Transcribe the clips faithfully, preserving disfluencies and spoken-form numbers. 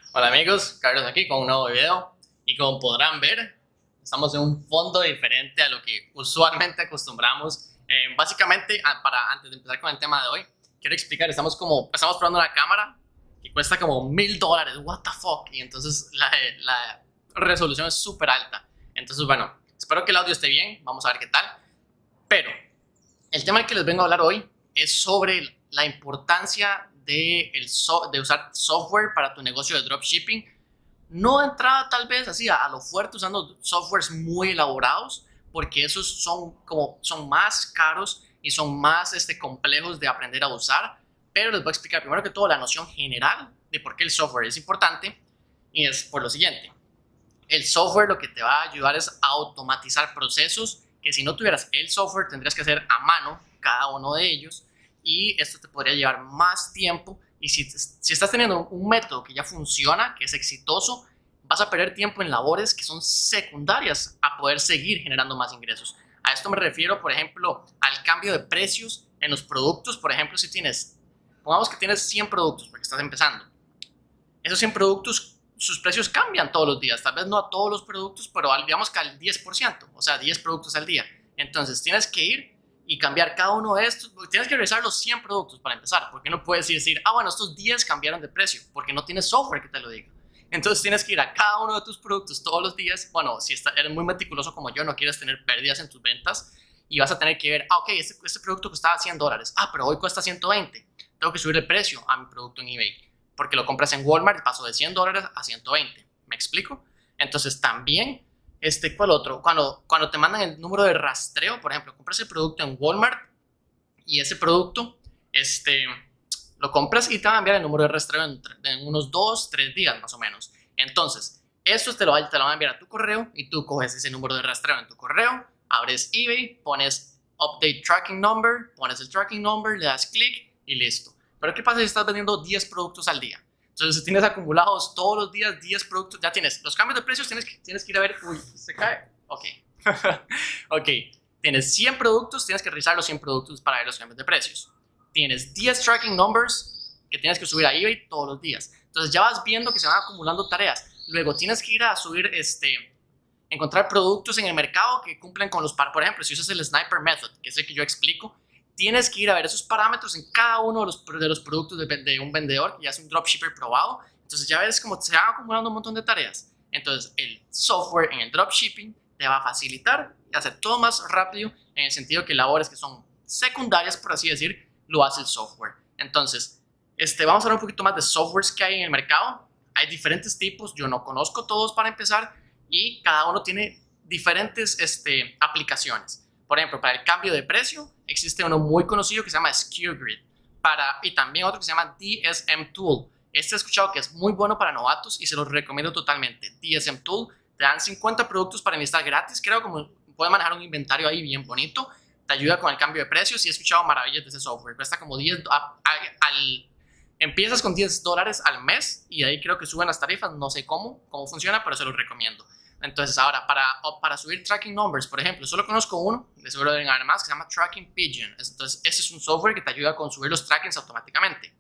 Hola amigos, Carlos aquí con un nuevo video y como podrán ver estamos en un fondo diferente a lo que usualmente acostumbramos. Eh, básicamente, a- para antes de empezar con el tema de hoy, quiero explicar, estamos como, estamos probando una cámara que cuesta como mil dólares, what the fuck, y entonces la, la resolución es súper alta. Entonces bueno, espero que el audio esté bien, vamos a ver qué tal, pero el tema del que les vengo a hablar hoy es sobre la importancia de, el so de usar software para tu negocio de dropshipping. No de entrada tal vez así a, a lo fuerte usando softwares muy elaborados, porque esos son, como, son más caros y son más este, complejos de aprender a usar. Pero les voy a explicar primero que todo la noción general de por qué el software es importante. Y es por lo siguiente. El software lo que te va a ayudar es a automatizar procesos que si no tuvieras el software tendrías que hacer a mano cada uno de ellos, y esto te podría llevar más tiempo. Y si, si estás teniendo un método que ya funciona, que es exitoso, vas a perder tiempo en labores que son secundarias a poder seguir generando más ingresos. A esto me refiero, por ejemplo, al cambio de precios en los productos. Por ejemplo, si tienes, pongamos que tienes cien productos porque estás empezando, esos cien productos, sus precios cambian todos los días, tal vez no a todos los productos, pero digamos que al diez por ciento, o sea, diez productos al día. Entonces tienes que ir y cambiar cada uno de estos, tienes que revisar los cien productos para empezar, porque no puedes decir, ah, bueno, estos diez cambiaron de precio, porque no tienes software que te lo diga. Entonces tienes que ir a cada uno de tus productos todos los días. Bueno, si eres muy meticuloso como yo, no quieres tener pérdidas en tus ventas, y vas a tener que ver, ah, ok, este, este producto costaba cien dólares, ah, pero hoy cuesta ciento veinte, tengo que subir el precio a mi producto en eBay porque lo compras en Walmart y pasó de cien dólares a ciento veinte. ¿Me explico? Entonces también, este, ¿cuál otro? Cuando, cuando te mandan el número de rastreo, por ejemplo, compras el producto en Walmart y ese producto, este, lo compras y te van a enviar el número de rastreo en, en unos dos, tres días más o menos. Entonces, eso te lo, te lo van a enviar a tu correo y tú coges ese número de rastreo en tu correo, abres eBay, pones Update Tracking Number, pones el tracking number, le das clic y listo. Pero ¿qué pasa si estás vendiendo diez productos al día? Entonces, si tienes acumulados todos los días diez productos, ya tienes los cambios de precios, tienes que, tienes que ir a ver, uy, se cae, ok, ok, tienes cien productos, tienes que revisar los cien productos para ver los cambios de precios. Tienes diez tracking numbers que tienes que subir a eBay todos los días. Entonces ya vas viendo que se van acumulando tareas. Luego tienes que ir a subir, este, encontrar productos en el mercado que cumplen con los, por ejemplo, si usas el Sniper Method, que es el que yo explico, tienes que ir a ver esos parámetros en cada uno de los, de los productos de, de un vendedor que ya es un dropshipper probado. Entonces ya ves como se van acumulando un montón de tareas. Entonces el software en el dropshipping te va a facilitar y hacer todo más rápido, en el sentido que labores que son secundarias, por así decir, lo hace el software. Entonces, este, vamos a hablar un poquito más de softwares que hay en el mercado. Hay diferentes tipos, yo no conozco todos para empezar, y cada uno tiene diferentes este, aplicaciones. Por ejemplo, para el cambio de precio existe uno muy conocido que se llama SKUGrid, para, y también otro que se llama D S M Tool. Este he escuchado que es muy bueno para novatos y se los recomiendo totalmente. D S M Tool, te dan cincuenta productos para enlistar gratis, creo que puedes manejar un inventario ahí bien bonito, te ayuda con el cambio de precios y he escuchado maravillas de ese software. Cuesta como diez, a, a, al, empiezas con diez dólares al mes y de ahí creo que suben las tarifas, no sé cómo, cómo funciona, pero se los recomiendo. Entonces ahora, para, para subir tracking numbers, por ejemplo, solo conozco uno, de seguro deben haber más, que se llama Tracking Pigeon. Entonces ese es un software que te ayuda con subir los trackings automáticamente.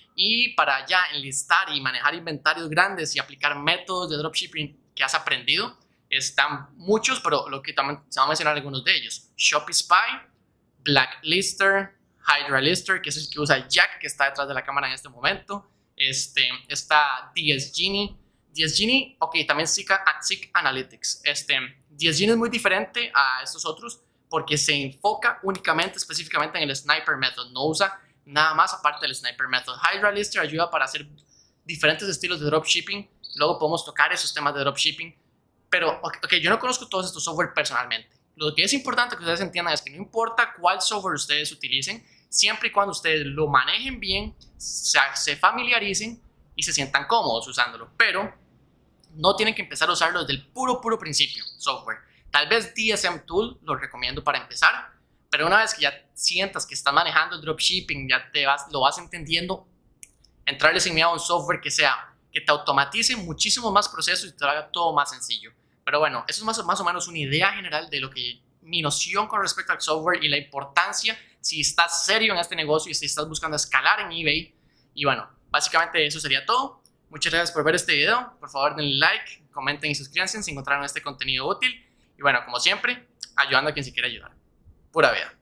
Y para ya enlistar y manejar inventarios grandes y aplicar métodos de dropshipping que has aprendido, están muchos, pero lo que también se van a mencionar algunos de ellos. Shopify, Blacklister, HydraLister, que es el que usa Jack, que está detrás de la cámara en este momento. Este, está DSGenie. DSGenie, ok, también Seek, Seek Analytics. Este, DSGenie es muy diferente a estos otros porque se enfoca únicamente, específicamente en el Sniper Method. No usa nada más aparte del Sniper Method. HydraLister ayuda para hacer diferentes estilos de dropshipping. Luego podemos tocar esos temas de dropshipping. Pero, ok, yo no conozco todos estos software personalmente. Lo que es importante que ustedes entiendan es que no importa cuál software ustedes utilicen, siempre y cuando ustedes lo manejen bien, se familiaricen y se sientan cómodos usándolo. Pero no tienen que empezar a usarlo desde el puro, puro principio, software. Tal vez D S M Tool lo recomiendo para empezar, pero una vez que ya sientas que estás manejando el dropshipping, ya te vas, lo vas entendiendo, entrarle sin miedo a un software que sea, que te automatice muchísimo más procesos y te lo haga todo más sencillo. Pero bueno, eso es más, más o menos una idea general de lo que mi noción con respecto al software y la importancia si estás serio en este negocio y si estás buscando escalar en eBay. Y bueno, básicamente eso sería todo. Muchas gracias por ver este video. Por favor, denle like, comenten y suscríbanse si encontraron este contenido útil. Y bueno, como siempre, ayudando a quien se quiera ayudar. Pura vida.